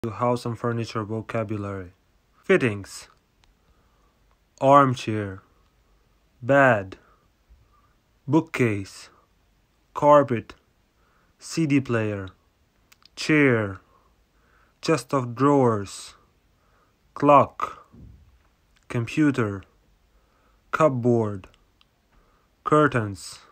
House and furniture vocabulary. Fittings: armchair, bed, bookcase, carpet, CD player, chair, chest of drawers, clock, computer, cupboard, curtains,